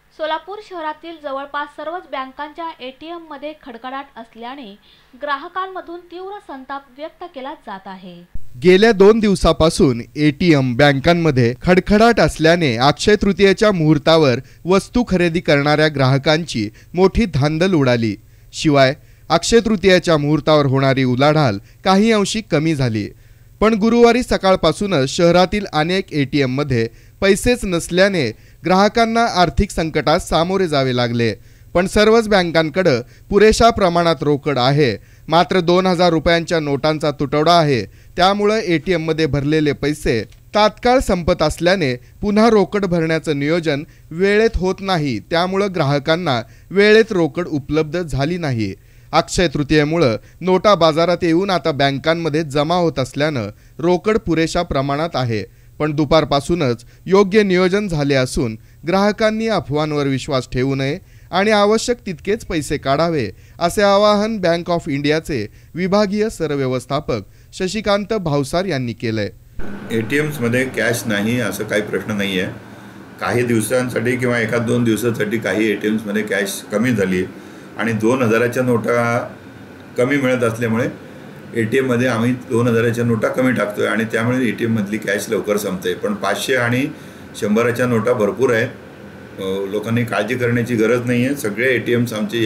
सोलापूर शहरातील जवळपास सर्वच बँकांच्या एटीएममध्ये खडखडाट असल्याने ग्राहकांमधून तीव्र संताप व्यक्त केला जात आहे। गेल्या 2 दिवसापासून एटीएम बँकांमध्ये खडखडाट असल्याने अक्षय तृतीयेच्या मुहूर्तावर वस्तू खरेदी करणाऱ्या ग्राहकांची मोठी धांदल उडाली। शिवाय अक्षय तृतीयेच्या मुहूर्तावर होणारी उलाढाल काही अंशी कमी झाली। पण गुरुवारी सकाळपासूनच शहरातील अनेक एटीएममध्ये पैसेच नसल्याने ग्राहकांना आर्थिक संकटास सामोरे जावे लागले। पण सर्वच बँकांकडे पुरेशा प्रमाणात रोकड आहे, मात्र 2000 रुपयांच्या नोटांचा तुटवडा आहे। त्यामुळे एटीएम मध्ये भरलेले पैसे तात्काळ संपत असल्याने पुन्हा रोकड भरण्याचं नियोजन वेळेत होत नाही। त्यामुळे ग्राहकांना वेळेत रोकड उपलब्ध झाली नाही। अक्षय तृतीयेमुळे नोटा बाजारात येऊन आता बँकांमध्ये जमा होत असल्याने रोकड पुरेशा प्रमाणात आहे। पण दुपारपासूनच योग्य नियोजन झाले असून ग्राहकांनी अफवांवर विश्वास ठेवू नये आणि आवश्यक तितकेच पैसे काढावे असे आवाहन बँक ऑफ इंडियाचे विभागीय सरव्यवस्थापक शशिकांत भावसार यांनी केले। एटीएम्स मध्ये कॅश नाही असं काही प्रश्न नाही आहे। काही दिवसांसाठी किंवा एखाद 2 दिवसांसाठी काही एटीएम्स मध्ये कॅश कमी झाली आणि 2000च्या नोटा कमी मिळत असल्यामुळे एटीएम मध्ये आम्ही 2000च्या नोटा कमी टाकतोय आणि त्यामुळे एटीएम मधली कॅश लवकर संपते। पण 500 आणि 100च्या नोटा भरपूर आहेत, लोकांनी काळजी करण्याची गरज नाही आहे। सगळे एटीएम्स आमचे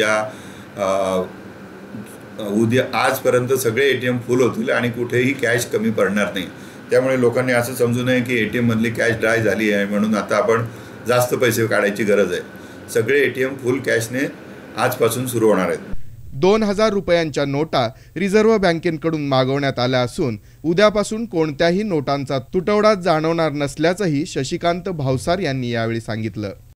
उद्या आजपर्यंत सगळे एटीएम फुल होतील आणि कुठेही कॅश कमी पडणार नाही। त्यामुळे लोकांनी असं समजू नये की एटीएम मधली कॅश ड्राय झाली आहे म्हणून आता आपण जास्त पैसे काढायची गरज आहे। सगळे एटीएम फुल कॅशने आजपासून सुरू होणार आहेत। 2000 रुपयांच्या नोटा रिझर्व्ह बँकेकडून मागवण्यात आल्या असून उद्यापासून कोणत्याही नोटांचा तुटवडा जाणवणार नसल्याचंही शशिकांत भावसार यांनी यावेळी सांगितलं।